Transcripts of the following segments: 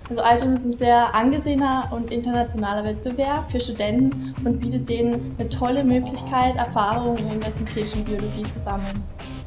Also Altium ist ein sehr angesehener und internationaler Wettbewerb für Studenten und bietet denen eine tolle Möglichkeit, Erfahrungen in der synthetischen Biologie zu sammeln.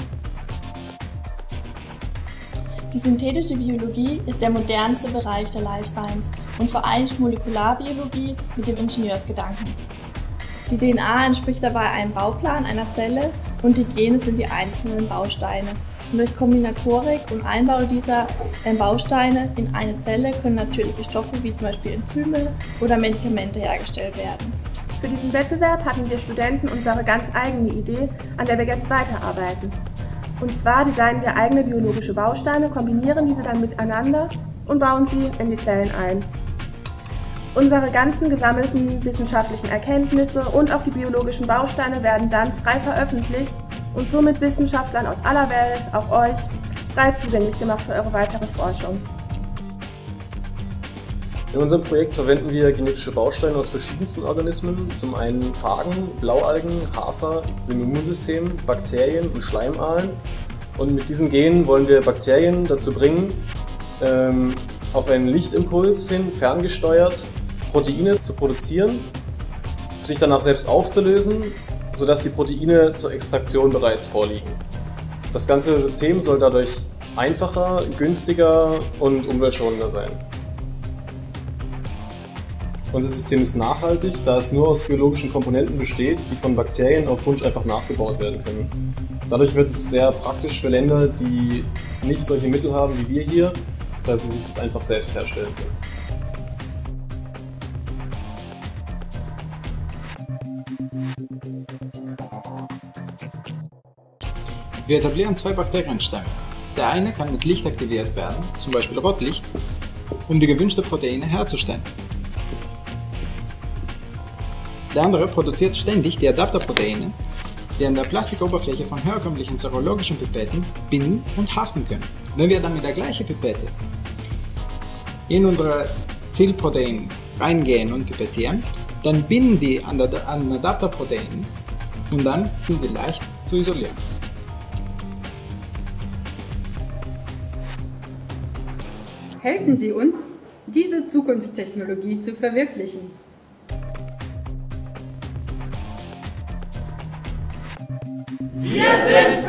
Die synthetische Biologie ist der modernste Bereich der Life Science und vereint Molekularbiologie mit dem Ingenieursgedanken. Die DNA entspricht dabei einem Bauplan einer Zelle und die Gene sind die einzelnen Bausteine. Und durch Kombinatorik und Einbau dieser Bausteine in eine Zelle können natürliche Stoffe wie zum Beispiel Enzyme oder Medikamente hergestellt werden. Für diesen Wettbewerb hatten wir Studenten unsere ganz eigene Idee, an der wir jetzt weiterarbeiten. Und zwar designen wir eigene biologische Bausteine, kombinieren diese dann miteinander und bauen sie in die Zellen ein. Unsere ganzen gesammelten wissenschaftlichen Erkenntnisse und auch die biologischen Bausteine werden dann frei veröffentlicht und somit Wissenschaftlern aus aller Welt, auch euch, frei zugänglich gemacht für eure weitere Forschung. In unserem Projekt verwenden wir genetische Bausteine aus verschiedensten Organismen, zum einen Phagen, Blaualgen, Hafer, dem Immunsystem, Bakterien und Schleimaalen. Und mit diesen Genen wollen wir Bakterien dazu bringen, auf einen Lichtimpuls hin ferngesteuert Proteine zu produzieren, sich danach selbst aufzulösen, sodass die Proteine zur Extraktion bereits vorliegen. Das ganze System soll dadurch einfacher, günstiger und umweltschonender sein. Unser System ist nachhaltig, da es nur aus biologischen Komponenten besteht, die von Bakterien auf Wunsch einfach nachgebaut werden können. Dadurch wird es sehr praktisch für Länder, die nicht solche Mittel haben wie wir hier, da sie sich das einfach selbst herstellen können. Wir etablieren zwei Bakterienstämme. Der eine kann mit Licht aktiviert werden, zum Beispiel Rotlicht, um die gewünschten Proteine herzustellen. Der andere produziert ständig die Adapterproteine, die an der Plastikoberfläche von herkömmlichen serologischen Pipetten binden und haften können. Wenn wir dann mit der gleichen Pipette in unsere Zielprotein reingehen und pipettieren, dann binden die an Adapterproteinen und dann sind sie leicht zu isolieren. Helfen Sie uns, diese Zukunftstechnologie zu verwirklichen. Wir sind